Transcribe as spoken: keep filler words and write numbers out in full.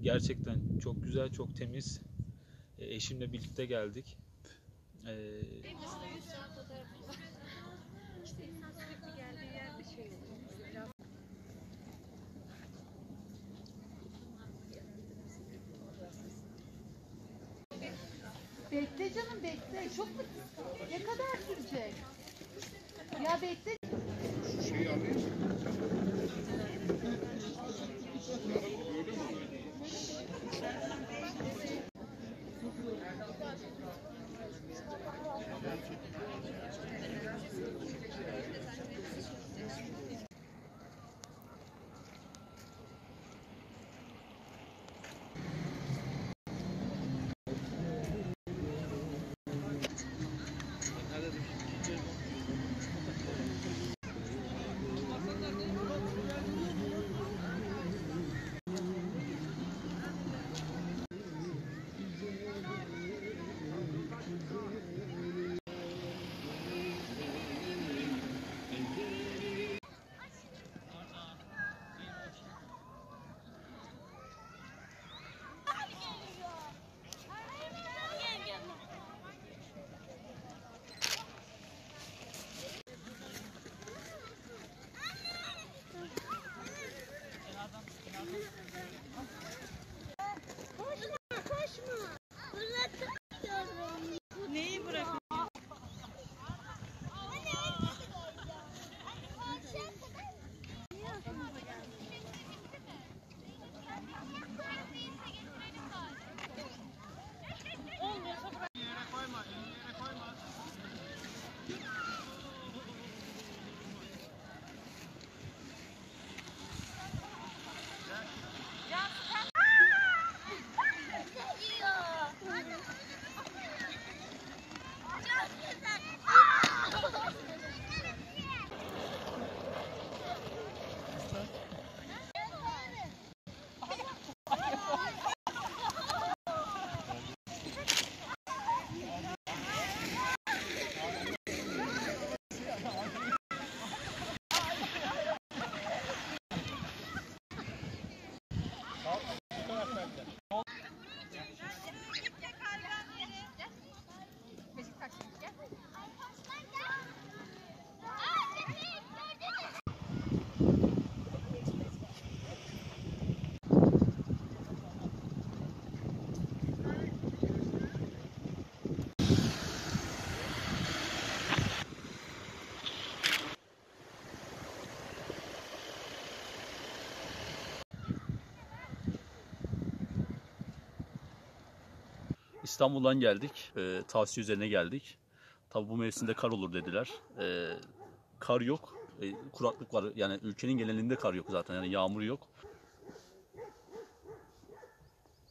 gerçekten çok güzel, çok temiz. E, eşimle birlikte geldik. E, Bekle canım bekle. Çok mu? Ne kadar sürecek? Ya bekle. Şu şeyi alayım. Neyi bırakın? İstanbul'dan geldik. E, tavsiye üzerine geldik. Tabii bu mevsimde kar olur dediler. E, kar yok. E, kuraklık var. Yani ülkenin genelinde kar yok zaten. Yani yağmur yok.